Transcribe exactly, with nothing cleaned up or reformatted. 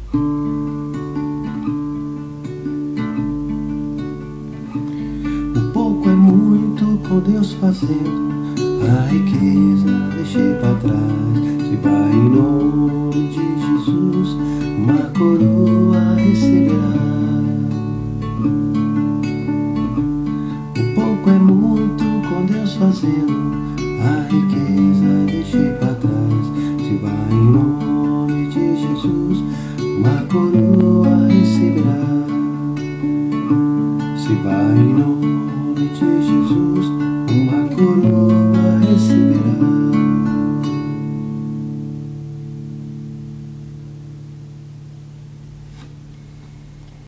O pouco é muito com Deus fazendo, a riqueza deixei pra trás. Se vai em nome de Jesus, uma coroa receberá. O pouco é muito com Deus fazendo, a riqueza deixei pra trás. Se vai em nome de Jesus, uma coroa receberá. Se vai em nome de Jesus, uma coroa receberá.